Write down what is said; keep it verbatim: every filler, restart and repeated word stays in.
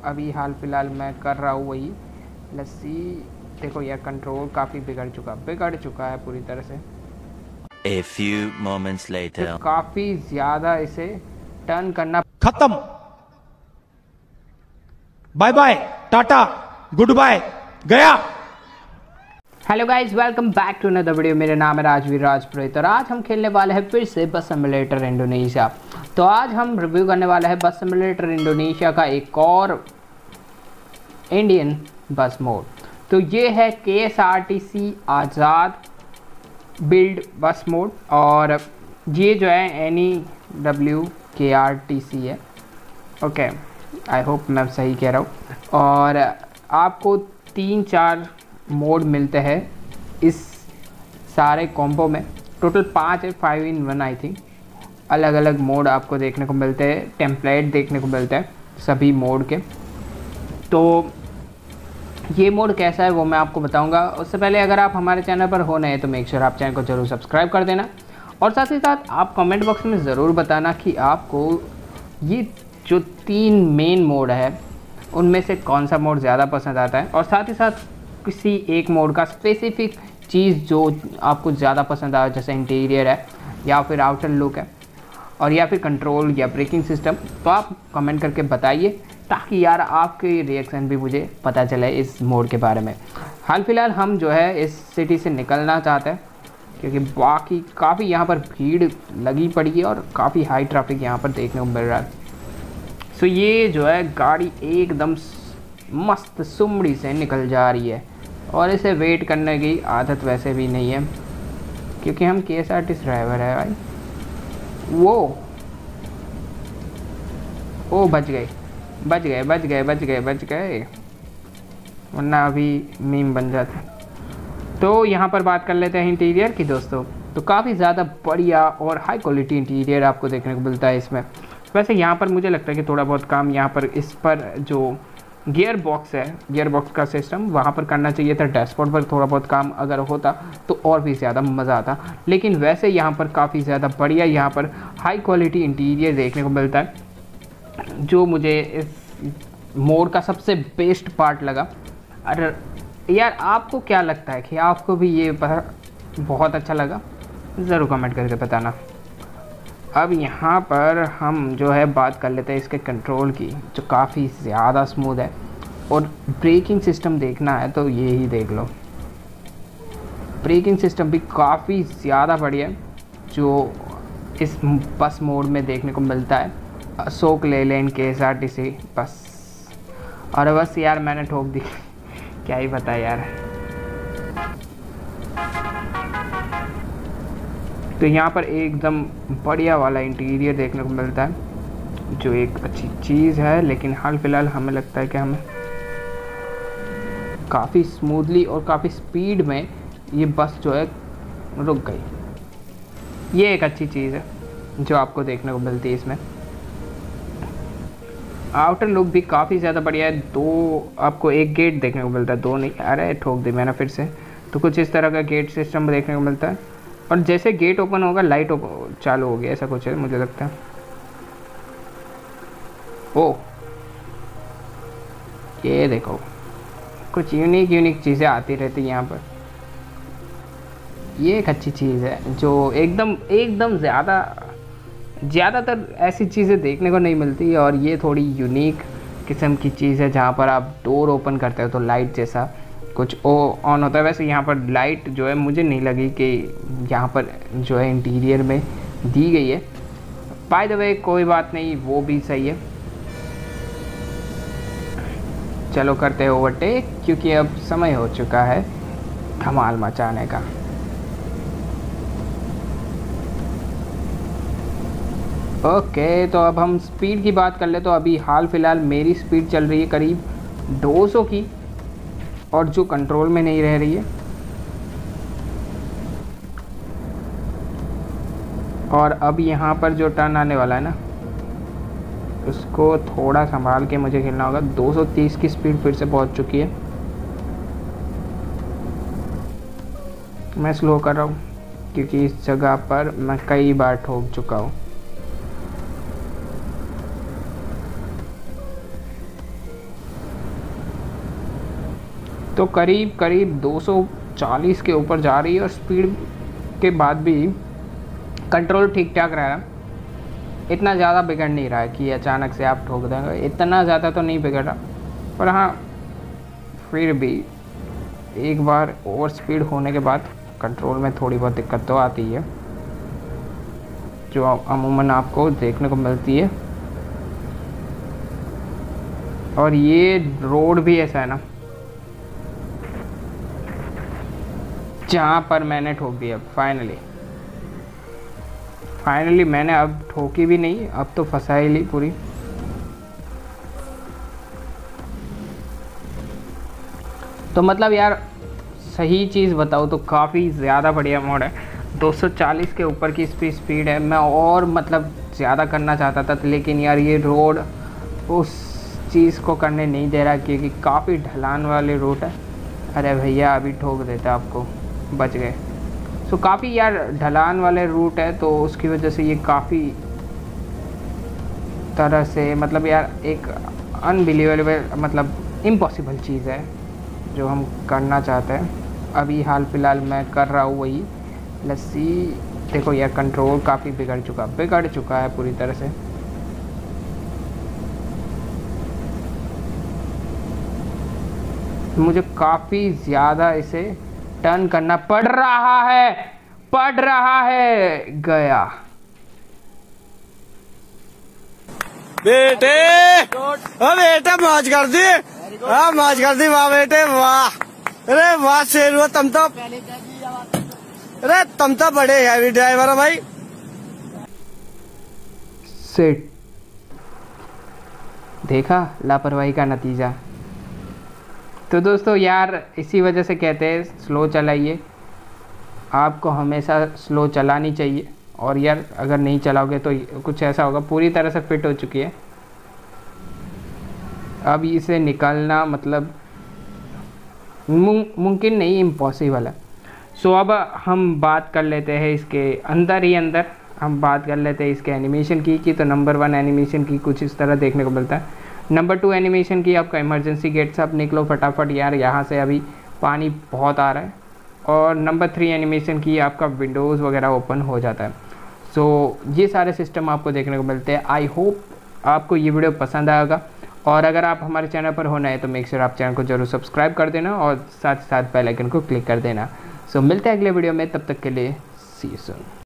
अभी हाल फिलहाल मैं कर रहा हूँ वही लस्सी। देखो यार कंट्रोल काफ़ी बिगड़ चुका बिगड़ चुका है पूरी तरह से। A few moments later. काफ़ी ज़्यादा इसे टर्न करना। खत्म, bye bye, tata, good bye, गया। Hello guys, welcome back to another video. मेरा नाम है राजवीर राजपुरोहित और आज हम खेलने वाले हैं फिर से बस सिमुलेटर इंडोनेशिया। तो आज हम रिव्यू करने वाले हैं बस सिमुलेटर इंडोनेशिया का एक और इंडियन बस मोड। तो ये है K S R T C आज़ाद बिल्ड बस मोड और ये जो है N E W K R T C है। ओके, आई होप मैं सही कह रहा हूँ। और आपको तीन चार मोड मिलते हैं इस सारे कॉम्बो में। टोटल पाँच है, five in one I think. अलग अलग मोड आपको देखने को मिलते हैं, टेम्पलेट देखने को मिलता है सभी मोड के। तो ये मोड कैसा है वो मैं आपको बताऊंगा। उससे पहले अगर आप हमारे चैनल पर हो नए तो मेक श्योर आप चैनल को जरूर सब्सक्राइब कर देना और साथ ही साथ आप कमेंट बॉक्स में ज़रूर बताना कि आपको ये जो तीन मेन मोड है उनमें से कौन सा मोड ज़्यादा पसंद आता है और साथ ही साथ किसी एक मोड का स्पेसिफिक चीज़ जो आपको ज़्यादा पसंद आए, जैसे इंटीरियर है या फिर आउटर लुक है और या फिर कंट्रोल या ब्रेकिंग सिस्टम। तो आप कमेंट करके बताइए ताकि यार आपके रिएक्शन भी मुझे पता चले इस मोड के बारे में। हाल फिलहाल हम जो है इस सिटी से निकलना चाहते हैं क्योंकि बाकी काफ़ी यहाँ पर भीड़ लगी पड़ी है और काफ़ी हाई ट्रैफिक यहाँ पर देखने को मिल रहा है। सो ये जो है गाड़ी एकदम मस्त सुमड़ी से निकल जा रही है और इसे वेट करने की आदत वैसे भी नहीं है क्योंकि हम K S R T C driver है भाई। वो ओ बच गए बच गए बच गए बच गए बच गए वरना अभी मीम बन जाते। तो यहाँ पर बात कर लेते हैं इंटीरियर की दोस्तों। तो काफ़ी ज़्यादा बढ़िया और हाई क्वालिटी इंटीरियर आपको देखने को मिलता है इसमें। वैसे यहाँ पर मुझे लगता है कि थोड़ा बहुत काम यहाँ पर इस पर जो गियर बॉक्स है, गियर बॉक्स का सिस्टम वहाँ पर करना चाहिए था। डैशबोर्ड पर थोड़ा बहुत काम अगर होता तो और भी ज़्यादा मज़ा आता। लेकिन वैसे यहाँ पर काफ़ी ज़्यादा बढ़िया यहाँ पर हाई क्वालिटी इंटीरियर देखने को मिलता है जो मुझे इस मोड का सबसे बेस्ट पार्ट लगा। अरे यार आपको क्या लगता है कि आपको भी ये बहुत अच्छा लगा? ज़रूर कमेंट करके बताना। अब यहाँ पर हम जो है बात कर लेते हैं इसके कंट्रोल की जो काफ़ी ज़्यादा स्मूथ है और ब्रेकिंग सिस्टम देखना है तो ये ही देख लो। ब्रेकिंग सिस्टम भी काफ़ी ज़्यादा बढ़िया है जो इस बस मोड में देखने को मिलता है। अशोक लेलैंड के एस आर टी सी बस। और बस यार मैंने ठोक दी क्या ही पता यार। तो यहाँ पर एकदम बढ़िया वाला इंटीरियर देखने को मिलता है जो एक अच्छी चीज़ है। लेकिन हाल फिलहाल हमें लगता है कि हमें काफ़ी स्मूथली और काफ़ी स्पीड में ये बस जो है रुक गई। ये एक अच्छी चीज़ है जो आपको देखने को मिलती है इसमें। आउटर लुक भी काफ़ी ज़्यादा बढ़िया है। दो आपको एक गेट देखने को मिलता है, दो नहीं, अरे ठोक दी मैंने फिर से। तो कुछ इस तरह का गेट सिस्टम देखने को मिलता है और जैसे गेट ओपन होगा लाइट चालू होगी, ऐसा कुछ है मुझे लगता है। ओ ये देखो कुछ यूनिक यूनिक चीज़ें आती रहती हैं यहाँ पर। ये एक अच्छी चीज़ है जो एकदम एकदम ज़्यादा ज़्यादातर ऐसी चीज़ें देखने को नहीं मिलती और ये थोड़ी यूनिक किस्म की चीज़ है जहाँ पर आप डोर ओपन करते हो तो लाइट जैसा कुछ ओ ऑन होता है। वैसे यहाँ पर लाइट जो है मुझे नहीं लगी कि यहाँ पर जो है इंटीरियर में दी गई है। बाय द वे कोई बात नहीं, वो भी सही है। चलो करते हैं ओवरटेक क्योंकि अब समय हो चुका है धमाल मचाने का। ओके तो अब हम स्पीड की बात कर ले तो अभी हाल फिलहाल मेरी स्पीड चल रही है करीब दो सौ की और जो कंट्रोल में नहीं रह रही है। और अब यहाँ पर जो टर्न आने वाला है ना उसको थोड़ा संभाल के मुझे खेलना होगा। दो सौ तीस की स्पीड फिर से पहुँच चुकी है। मैं स्लो कर रहा हूँ क्योंकि इस जगह पर मैं कई बार ठोक चुका हूँ। तो करीब करीब दो सौ चालीस के ऊपर जा रही है और स्पीड के बाद भी कंट्रोल ठीक ठाक रह रहा है, इतना ज़्यादा बिगड़ नहीं रहा है कि अचानक से आप ठोक देंगे, इतना ज़्यादा तो नहीं बिगड़ रहा। पर हाँ फिर भी एक बार ओवर स्पीड होने के बाद कंट्रोल में थोड़ी बहुत दिक्कत तो आती है, जो अमूमन आपको देखने को मिलती है। और ये रोड भी ऐसा है ना जहाँ पर मैंने ठोक दिया फाइनली फाइनली मैंने अब ठोकी भी नहीं, अब तो फंसा ही ली पूरी। तो मतलब यार सही चीज़ बताऊँ तो काफ़ी ज़्यादा बढ़िया मोड है। दो सौ चालीस के ऊपर की इसकी स्पीड है। मैं और मतलब ज़्यादा करना चाहता था, लेकिन यार ये रोड उस चीज़ को करने नहीं दे रहा क्योंकि काफ़ी ढलान वाले रूट है। अरे भैया अभी ठोक देता आपको, बच गए। सो काफ़ी यार ढलान वाले रूट है, तो उसकी वजह से ये काफ़ी तरह से मतलब यार एक अनबिलीवेबल मतलब इम्पॉसिबल चीज़ है जो हम करना चाहते हैं। अभी हाल फिलहाल मैं कर रहा हूँ वही लस्सी। देखो यार कंट्रोल काफ़ी बिगड़ चुका बिगड़ चुका है पूरी तरह से। मुझे काफ़ी ज़्यादा इसे टर्न करना पड़ रहा है पड़ रहा है गया बेटे ओ बेटे मौज कर दी, हाँ मौज कर दी, वाह बेटे वाह। अरे वाह शेर हुआ तुम तो, अरे तुम तो बड़े हैवी ड्राइवर हो भाई। सेट देखा लापरवाही का नतीजा। तो दोस्तों यार इसी वजह से कहते हैं स्लो चलाइए, आपको हमेशा स्लो चलानी चाहिए। और यार अगर नहीं चलाओगे तो कुछ ऐसा होगा, पूरी तरह से फिट हो चुकी है, अब इसे निकालना मतलब मुमकिन नहीं, इम्पॉसिबल है। सो अब हम बात कर लेते हैं इसके अंदर ही अंदर हम बात कर लेते हैं इसके एनिमेशन की की तो नंबर वन एनिमेशन की कुछ इस तरह देखने को मिलता है। नंबर टू एनिमेशन की आपका इमरजेंसी गेट से आप निकलो फटाफट यार, यहाँ से अभी पानी बहुत आ रहा है। और नंबर थ्री एनिमेशन की आपका विंडोज़ वगैरह ओपन हो जाता है। सो so, ये सारे सिस्टम आपको देखने को मिलते हैं। आई होप आपको ये वीडियो पसंद आएगा, और अगर आप हमारे चैनल पर होना है तो मेक श्योर आप चैनल को जरूर सब्सक्राइब कर देना और साथ साथ बेल आइकन को क्लिक कर देना। सो so, मिलते हैं अगले वीडियो में, तब तक के लिए सी यू सून।